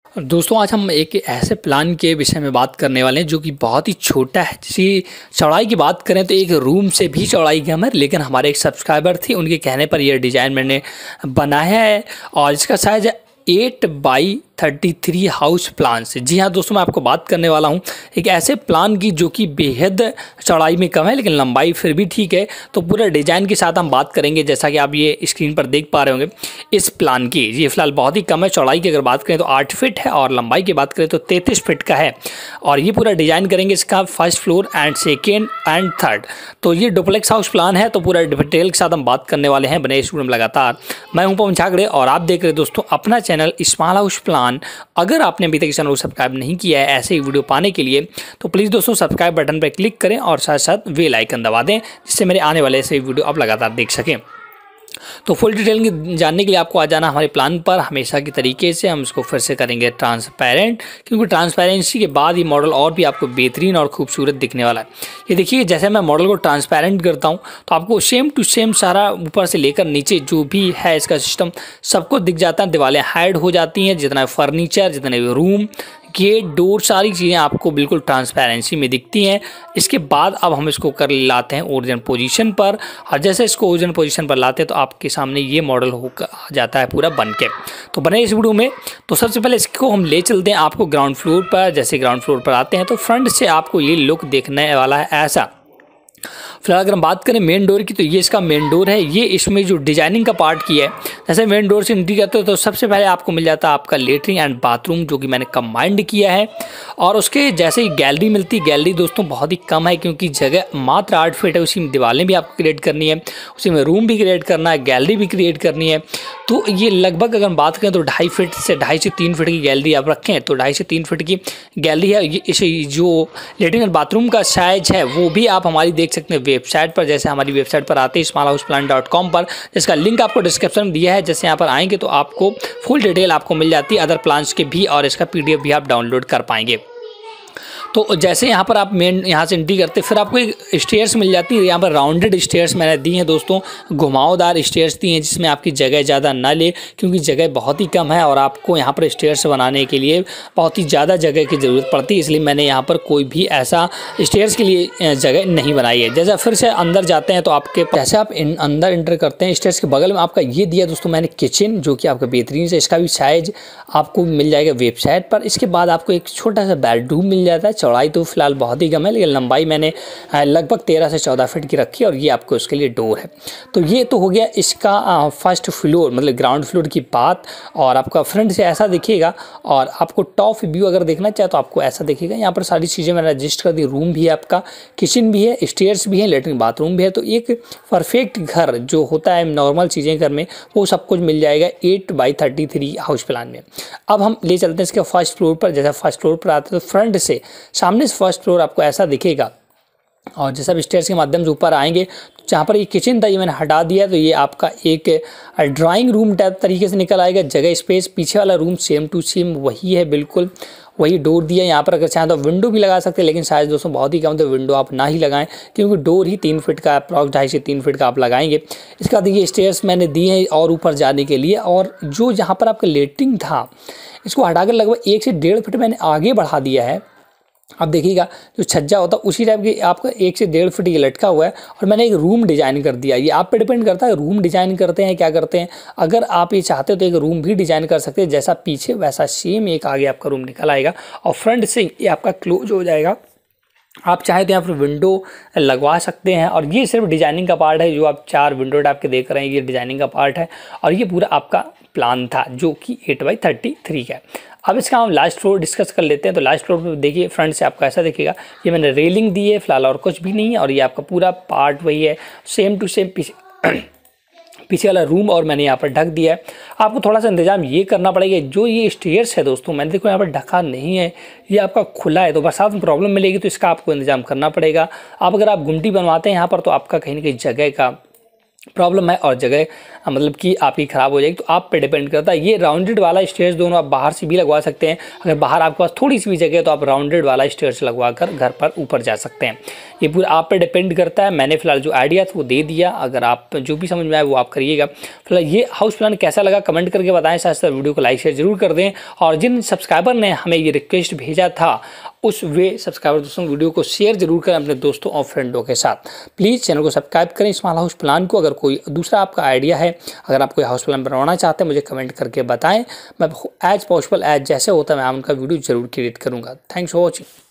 दोस्तों आज हम एक ऐसे प्लान के विषय में बात करने वाले हैं जो कि बहुत ही छोटा है। जिसकी चौड़ाई की बात करें तो एक रूम से भी चौड़ाई कम है, लेकिन हमारे एक सब्सक्राइबर थे, उनके कहने पर यह डिज़ाइन मैंने बनाया है और इसका साइज़ है 8x33 हाउस प्लान से। जी हाँ दोस्तों, मैं आपको बात करने वाला हूँ एक ऐसे प्लान की जो कि बेहद चौड़ाई में कम है लेकिन लंबाई फिर भी ठीक है। तो पूरा डिज़ाइन के साथ हम बात करेंगे। जैसा कि आप ये स्क्रीन पर देख पा रहे होंगे, इस प्लान की ये फिलहाल बहुत ही कम है। चौड़ाई की अगर बात करें तो 8 फीट है और लंबाई की बात करें तो 33 फीट का है। और ये पूरा डिज़ाइन करेंगे इसका first floor and second and third. तो ये डुप्लेक्स हाउस प्लान है, तो पूरा डिटेल के साथ हम बात करने वाले हैं बने स्टूडियो में लगातार। मैं हूं पवन झागड़े और आप देख रहे हैं दोस्तों अपना चैनल स्मॉल हाउस प्लान। अगर आपने अभी तक चैनल को सब्सक्राइब नहीं किया है ऐसे ही वीडियो पाने के लिए तो प्लीज़ दोस्तों सब्सक्राइब बटन पर क्लिक करें और साथ साथ बेल आइकन दबा दें, जिससे मेरे आने वाले ऐसे वीडियो आप लगातार देख सकें। तो फुल डिटेल जानने के लिए आपको आ जाना हमारे प्लान पर। हमेशा की तरीके से हम इसको फिर से करेंगे ट्रांसपेरेंट, क्योंकि ट्रांसपेरेंसी के बाद ये मॉडल और भी आपको बेहतरीन और खूबसूरत दिखने वाला है। ये देखिए, जैसे मैं मॉडल को ट्रांसपेरेंट करता हूँ तो आपको सेम टू सेम सारा ऊपर से लेकर नीचे जो भी है इसका सिस्टम सबको दिख जाता है। दीवारें हाइड हो जाती हैं, जितना फर्नीचर, जितने रूम, गेट, डोर, सारी चीज़ें आपको बिल्कुल ट्रांसपेरेंसी में दिखती हैं। इसके बाद अब हम इसको कर लाते हैं ओरिजिनल पोजीशन पर, और जैसे इसको ओरिजिनल पोजीशन पर लाते हैं तो आपके सामने ये मॉडल होकर आ जाता है पूरा बन के। तो बने इस वीडियो में। तो सबसे पहले इसको हम ले चलते हैं आपको ग्राउंड फ्लोर पर। जैसे ग्राउंड फ्लोर पर आते हैं तो फ्रंट से आपको ये लुक देखने वाला है ऐसा। फिलहाल अगर हम बात करें मेन डोर की तो ये इसका मेन डोर है। ये इसमें जो डिजाइनिंग का पार्ट किया है, जैसे मेन डोर से एंट्री करते हो तो सबसे पहले आपको मिल जाता है आपका लेटरिन एंड बाथरूम, जो कि मैंने कंबाइंड किया है। और उसके जैसे ही गैलरी मिलती है, गैलरी दोस्तों बहुत ही कम है क्योंकि जगह मात्र 8 फीट है। उसी में दीवारें भी आपको क्रिएट करनी है, उसी में रूम भी क्रिएट करना है, गैलरी भी क्रिएट करनी है। तो ये लगभग अगर हम बात करें तो 2.5 फीट से 2.5 से 3 फीट की गैलरी आप रखें तो 2.5 से 3 फीट की गैलरी है। इसे जो लेटरिन एंड बाथरूम का साइज है वो भी आप हमारी देख सकते हैं वेबसाइट पर। जैसे हमारी वेबसाइट पर आते हैं smallhouseplan.com पर, जिसका लिंक आपको डिस्क्रिप्शन में दिया है। जैसे यहाँ पर आएंगे तो आपको फुल डिटेल आपको मिल जाती है अदर प्लान्स के भी, और इसका PDF भी आप डाउनलोड कर पाएंगे। तो जैसे यहाँ पर आप मेन यहाँ से एंट्री करते फिर आपको एक स्टेयर्स मिल जाती है। यहाँ पर राउंडेड स्टेयर्स मैंने दी हैं दोस्तों, घुमावदार स्टेयर्स दी हैं, जिसमें आपकी जगह ज़्यादा ना ले क्योंकि जगह बहुत ही कम है और आपको यहाँ पर स्टेयर्स बनाने के लिए बहुत ही ज़्यादा जगह की ज़रूरत पड़ती है। इसलिए मैंने यहाँ पर कोई भी ऐसा स्टेयर्स के लिए जगह नहीं बनाई है। जैसे फिर से अंदर जाते हैं तो आपके जैसे आप अंदर एंटर करते हैं, स्टेयर्स के बगल में आपका ये दिया दोस्तों मैंने किचन, जो कि आपका बेहतरीन से। इसका भी साइज आपको मिल जाएगा वेबसाइट पर। इसके बाद आपको एक छोटा सा बेडरूम मिल जाता है। चौड़ाई तो फिलहाल बहुत ही कम है लेकिन लंबाई मैंने लगभग 13 से 14 फीट की रखी है, और ये आपको इसके लिए डोर है। तो ये तो हो गया इसका फर्स्ट फ्लोर मतलब ग्राउंड फ्लोर की बात। और आपका फ्रंट से ऐसा दिखेगा, और आपको टॉप व्यू अगर देखना चाहे तो आपको ऐसा दिखेगा। यहाँ पर सारी चीज़ें मैंने एडजस्ट कर दी। रूम भी है आपका, किचन भी है, स्टेयर्स भी है, लेटरिन बाथरूम भी है। तो एक परफेक्ट घर जो होता है नॉर्मल चीज़ें घर में, वो सब कुछ मिल जाएगा 8x33 हाउस प्लान में। अब हम ले चलते हैं इसके फर्स्ट फ्लोर पर। जैसा फर्स्ट फ्लोर पर आते हैं तो फ्रंट से सामने से फर्स्ट फ्लोर आपको ऐसा दिखेगा, और जैसा आप स्टेयर्स के माध्यम से ऊपर आएंगे तो जहाँ पर ये किचन था ये मैंने हटा दिया, तो ये आपका एक ड्राइंग रूम टाइप तरीके से निकल आएगा। जगह स्पेस पीछे वाला रूम सेम टू सेम वही है, बिल्कुल वही डोर दिया। यहाँ पर अगर चाहें तो विंडो भी लगा सकते हैं, लेकिन साइज दोस्तों बहुत ही कम, तो विंडो आप ना ही लगाएं क्योंकि डोर ही 3 फीट का अप्रॉक्स 2.5 से 3 फीट का आप लगाएंगे। इसके बाद ये स्टेयर्स मैंने दिए हैं और ऊपर जाने के लिए। और जो जहाँ पर आपका लेटरिन था इसको हटाकर लगभग 1 से 1.5 फीट मैंने आगे बढ़ा दिया है। अब देखिएगा जो छज्जा होता है उसी टाइप की आपका 1 से 1.5 फीट ये लटका हुआ है, और मैंने एक रूम डिज़ाइन कर दिया। ये आप पे डिपेंड करता है रूम डिज़ाइन करते हैं क्या करते हैं। अगर आप ये चाहते हो तो एक रूम भी डिज़ाइन कर सकते हैं, जैसा पीछे वैसा सेम एक आगे आपका रूम निकल आएगा, और फ्रंट से ये आपका क्लोज हो जाएगा। आप चाहे तो यहाँ पर विंडो लगवा सकते हैं, और ये सिर्फ डिजाइनिंग का पार्ट है। जो आप 4 विंडो टाइप के देख रहे हैं ये डिजाइनिंग का पार्ट है, और ये पूरा आपका प्लान था जो कि 8x33 का है। अब इसका हम लास्ट फ्लोर डिस्कस कर लेते हैं। तो लास्ट फ्लोर पर देखिए फ्रंट से आपका ऐसा दिखेगा। ये मैंने रेलिंग दी है फिलहाल, और कुछ भी नहीं है, और ये आपका पूरा पार्ट वही है सेम टू सेम पीछे वाला रूम, और मैंने यहाँ पर ढक दिया है। आपको थोड़ा सा इंतजाम ये करना पड़ेगा, जो ये स्टेयर्स है दोस्तों मैंने देखो यहाँ पर ढका नहीं है, ये आपका खुला है, तो बरसात में प्रॉब्लम मिलेगी, तो इसका आपको इंतजाम करना पड़ेगा। आप अगर आप गुमटी बनवाते हैं यहाँ पर तो आपका कहीं ना कहीं जगह का प्रॉब्लम है और जगह मतलब कि आपकी ख़राब हो जाएगी, तो आप पे डिपेंड करता है। ये राउंडेड वाला स्टेयर्स दोनों आप बाहर से भी लगवा सकते हैं। अगर बाहर आपके पास थोड़ी सी भी जगह है तो आप राउंडेड वाला स्टेयर्स लगवा कर घर पर ऊपर जा सकते हैं। ये पूरा आप पे डिपेंड करता है। मैंने फिलहाल जो आइडिया था वो दे दिया, अगर आप जो भी समझ में आए वो आप करिएगा। फिलहाल ये हाउस प्लान कैसा लगा कमेंट करके बताएं, साथ साथ वीडियो को लाइक शेयर जरूर कर दें। और जिन सब्सक्राइबर ने हमें ये रिक्वेस्ट भेजा था उस वे सब्सक्राइबर दोस्तों वीडियो को शेयर जरूर करें अपने दोस्तों और फ्रेंडों के साथ। प्लीज़ चैनल को सब्सक्राइब करें स्मॉल हाउस प्लान को। अगर कोई दूसरा आपका आइडिया है, अगर आप कोई हाउस प्लान बनवाना चाहते हैं मुझे कमेंट करके बताएं। मैं एज पॉसिबल एज जैसे होता है मैं उनका वीडियो जरूर क्रिएट करूँगा। Thanks for watching.